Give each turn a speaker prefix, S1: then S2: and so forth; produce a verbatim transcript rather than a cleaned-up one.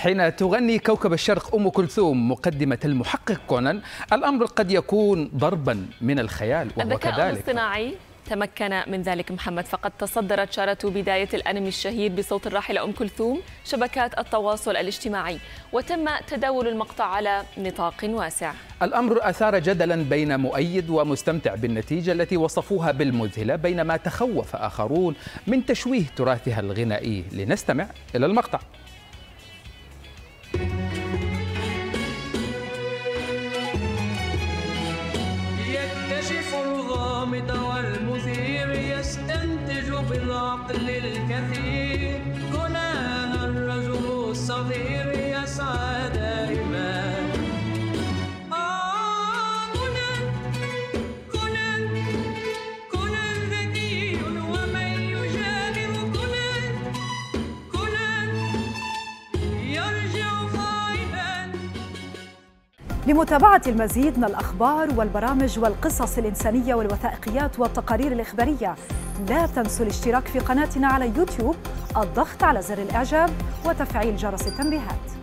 S1: حين تغني كوكب الشرق أم كلثوم مقدمة المحقق كونان، الأمر قد يكون ضربا من الخيال، وهو
S2: الذكاء
S1: كذلك.
S2: الاصطناعي تمكن من ذلك محمد، فقد تصدرت شارة بداية الأنمي الشهير بصوت الراحلة أم كلثوم شبكات التواصل الاجتماعي، وتم تداول المقطع على نطاق واسع.
S1: الأمر أثار جدلا بين مؤيد ومستمتع بالنتيجة التي وصفوها بالمذهلة، بينما تخوف آخرون من تشويه تراثها الغنائي. لنستمع إلى المقطع.
S3: يكتشف الغامض والمثير، يستنتج بالعقل الكثير، كونان الرجل الصغير يسعى دائما. آه كونان كونان كونان ذكي، ومن يجادل كونان كونان يرجع خائبا.
S4: لمتابعة المزيد من الأخبار والبرامج والقصص الإنسانية والوثائقيات والتقارير الإخبارية، لا تنسوا الاشتراك في قناتنا على يوتيوب، الضغط على زر الإعجاب وتفعيل جرس التنبيهات.